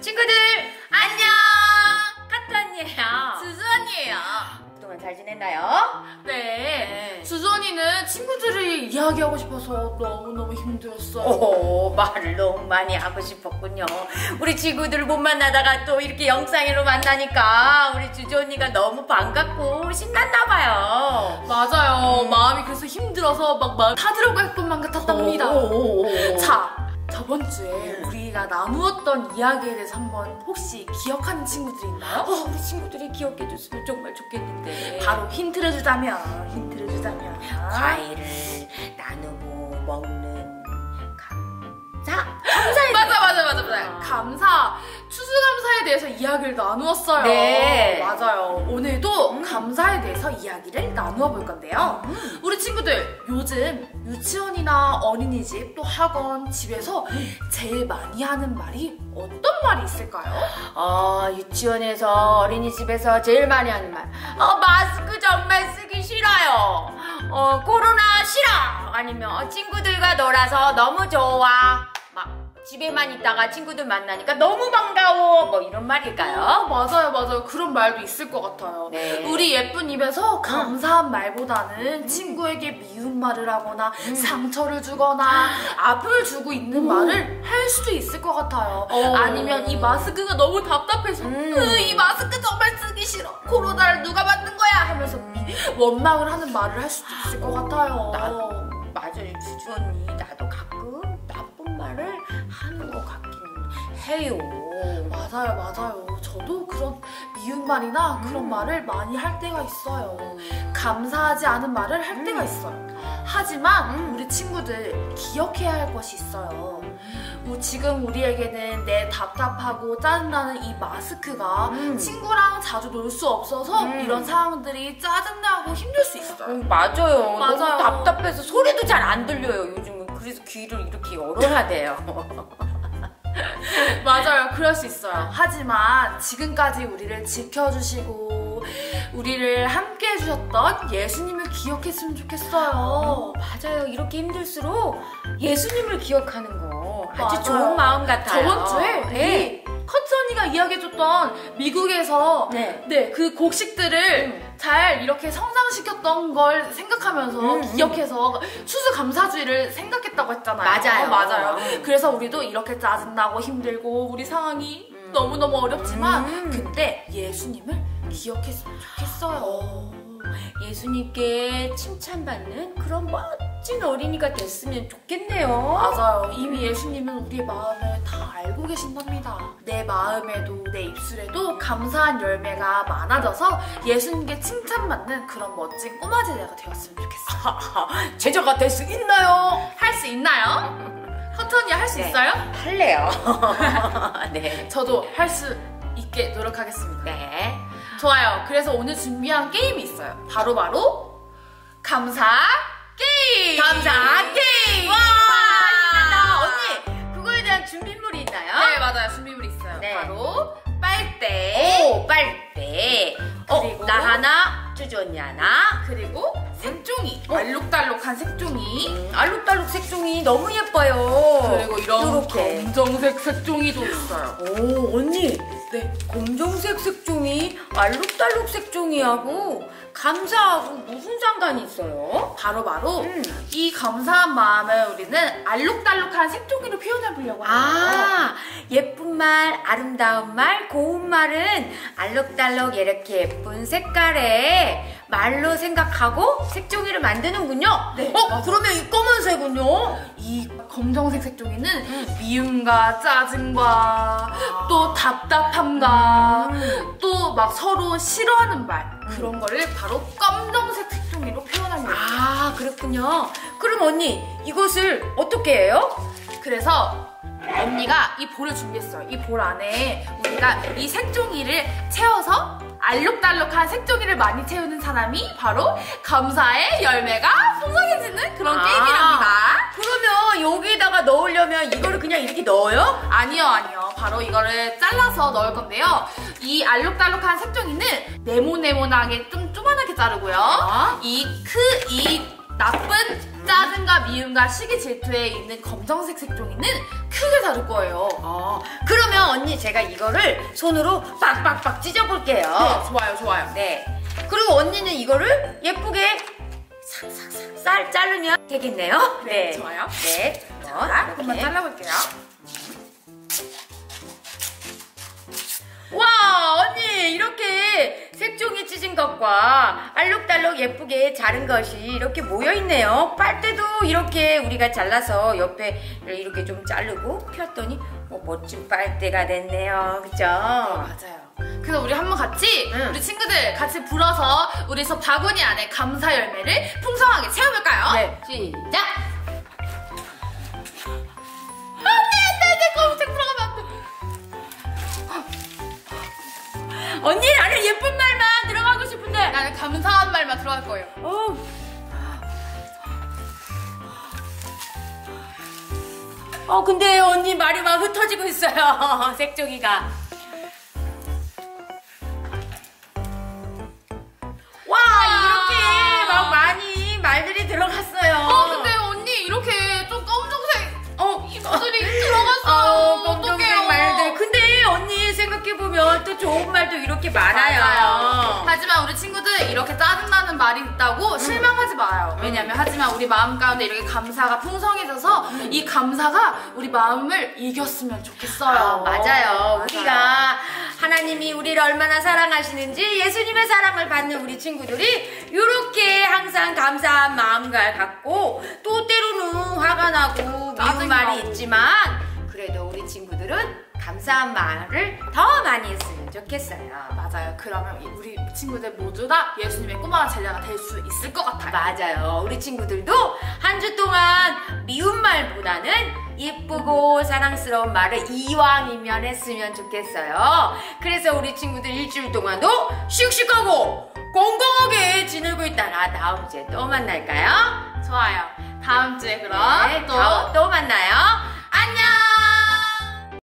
친구들 안녕! 카트 언니예요. 수수 언니예요. 그동안 잘 지냈나요? 네. 수수 언니는 친구들이 이야기하고 싶어서 너무너무 힘들었어요. 오, 말을 너무 많이 하고 싶었군요. 우리 친구들 못 만나다가 또 이렇게 영상으로 만나니까 우리 주주 언니가 너무 반갑고 신났나봐요. 맞아요. 마음이 그래서 힘들어서 막 마음 타들어갈 것만 같았답니다. 자, 저번 주에 우리가 나누었던 이야기에 대해서 한번 혹시 기억하는 친구들이 있나요? 우리 친구들이 기억해줬으면 정말 좋겠는데. 바로 힌트를 주자면 과일을 나누고 먹는 감사에 맞아. 감사, 추수감사에 대해서 이야기를 나누었어요. 네. 맞아요. 오늘도 감사에 대해서 이야기를 나누어 볼 건데요. 우리 친구들 요즘 유치원이나 어린이집 또 학원, 집에서 제일 많이 하는 말이 어떤 말이 있을까요? 유치원에서 어린이집에서 제일 많이 하는 말. 마스크 정말 쓰기 싫어요. 코로나 싫어. 아니면 친구들과 놀아서 너무 좋아. 막 집에만 있다가 친구들 만나니까 너무 반가워. 뭐 이런 말일까요? 맞아요. 그런 말도 있을 것 같아요. 네. 우리 예쁜 입에서 감사한 말보다는 친구에게 미운 말을 하거나 상처를 주거나 아픔을 주고 있는 말을 할 수도 있을 것 같아요. 아니면 이 마스크가 너무 답답해서 이 마스크 정말 쓰기 싫어. 코로나를 누가 만든 거야 하면서 원망을 하는 말을 할 수도 있을 것 같아요. 맞아요, 주주 언니. 나도 가끔 나쁜 말을 하는 것 같기는 해요. 맞아요. 저도 그런 미운 말이나 그런 말을 많이 할 때가 있어요. 감사하지 않은 말을 할 때가 있어요. 하지만 우리 친구들 기억해야 할 것이 있어요. 지금 우리에게는 내 답답하고 짜증나는 이 마스크가 친구랑 자주 놀 수 없어서 이런 상황들이 짜증나고 힘들 수 있어요. 맞아요. 너무 답답해서 소리도 잘 안 들려요, 요즘은. 그래서 귀를 이렇게 열어야 돼요. 맞아요. 그럴 수 있어요. 하지만 지금까지 우리를 지켜주시고 우리를 함께 해주셨던 예수님을 기억했으면 좋겠어요. 맞아요. 이렇게 힘들수록 예수님을 기억하는 거 아주 맞아요. 좋은 마음 같아요. 저번 주에 커트 언니가 이야기해줬던 미국에서 그 곡식들을 잘 이렇게 성장시켰던 걸 생각하면서 기억해서 추수감사주의를 생각했다고 했잖아요. 맞아요. 그래서 우리도 이렇게 짜증나고 힘들고 우리 상황이 너무너무 어렵지만 그때 예수님을 기억했으면 좋겠어요. 예수님께 칭찬받는 그런 멋진 어린이가 됐으면 좋겠네요. 맞아요. 이미 예수님은 우리의 마음을 다 알고 계신답니다. 내 마음에도 내 입술에도 감사한 열매가 많아져서 예수님께 칭찬받는 그런 멋진 꼬마제자가 되었으면 좋겠어요. 제자가 될 수 있나요? 할 수 있나요? 커트 언니 할 수 있어요? 할래요. 네. 저도 할 수 있게 노력하겠습니다. 네. 좋아요. 그래서 오늘 준비한 게임이 있어요. 바로 감사 게임! 감사 게임! 와! 신난다. 언니, 그거에 대한 준비물이 있나요? 네, 맞아요. 준비물이 있어요. 네. 바로 빨대. 빨대. 그리고 나 하나, 주주 언니 하나. 그리고 색종이. 알록달록한 색종이. 알록달록 색종이 너무 예뻐요. 그리고 이런 요렇게. 검정색 색종이도 있어요. 언니. 네. 검정색 색종이, 알록달록 색종이하고 감사하고 무슨 상관이 있어요? 바로 이 감사한 마음을 우리는 알록달록한 색종이로 표현해 보려고 해요. 예쁜 말, 아름다운 말, 고운 말은 알록달록 이렇게 예쁜 색깔의 말로 생각하고 색종이를 만드는군요. 네. 그러면 이 검은색은요? 이 검정색 색종이는 미움과 짜증과 또 답답함과 또 막 서로 싫어하는 말 그런 거를 바로 검정색 색종이로 표현하는 거예요. 그렇군요. 그럼 언니 이것을 어떻게 해요? 그래서 언니가 이 볼을 준비했어요. 이 볼 안에 우리가 이 색종이를 채워서 알록달록한 색종이를 많이 채우는 사람이 바로 감사의 열매가 풍성해지는 그런 게임이랍니다. 그러면 여기다가 넣으려면 이거를 그냥 이렇게 넣어요? 아니요. 바로 이거를 잘라서 넣을 건데요. 이 알록달록한 색종이는 네모네모나게 좀 조그만하게 자르고요. 이 나쁜 짜증과 미움과 시기 질투에 있는 검정색 색종이는 크게 다를 거예요. 그러면 언니 제가 이거를 손으로 빡빡빡 찢어볼게요. 네, 좋아요, 좋아요. 네. 그리고 언니는 이거를 예쁘게 싹싹싹 자르면 되겠네요. 네, 좋아요. 네. 자, 한번 잘라볼게요. 와, 언니 이렇게 색종이 찢은 것과 알록달록 예쁘게 자른 것이 이렇게 모여있네요. 빨대도 이렇게 우리가 잘라서 옆에 이렇게 좀 자르고 폈더니 멋진 빨대가 됐네요. 그죠? 맞아요. 그래서 우리 한번 같이 우리 친구들 같이 불어서 우리 저 바구니 안에 감사 열매를 풍성하게 채워볼까요? 네. 시작! 안돼 검은색 들어가면 안돼. 언니 나는 예쁜 말만 들어가고 싶은데. 나는 감사한 말만 들어갈 거예요. 근데 언니 말이 막 흩어지고 있어요. 색종이가. 와, 이렇게 막 많이 말들이 들어갔어요. 근데 언니 이렇게 좀 검정색 이것들이 들어갔어요. 검정색 말들. 근데 언니 생각해보면 또 좋은 말도 이렇게 많아요. 맞아요. 하지만 우리 친구들 이렇게 짜증나는 말이 있다고 실망하지 마요. 왜냐면 하지만 우리 마음 가운데 이렇게 감사가 풍성해져서 이 감사가 우리 마음을 이겼으면 좋겠어요. 맞아요. 우리가 하나님이 우리를 얼마나 사랑하시는지 예수님의 사랑을 받는 우리 친구들이 이렇게 항상 감사한 마음을 갖고 또 때로는 화가 나고 미운 말이 있지만 그래도 우리 친구들은 감사한 말을 더 많이 했으면 좋겠어요. 맞아요. 그러면 우리 친구들 모두 다 예수님의 꼬마가 제자가 될 수 있을 것 같아요. 맞아요. 우리 친구들도 한 주 동안 미운 말보다는 예쁘고 사랑스러운 말을 이왕이면 했으면 좋겠어요. 그래서 우리 친구들 일주일 동안도 씩씩하고 건강하게 지내고 있다가 다음 주에 또 만날까요? 좋아요. 다음 주에 그럼 네, 또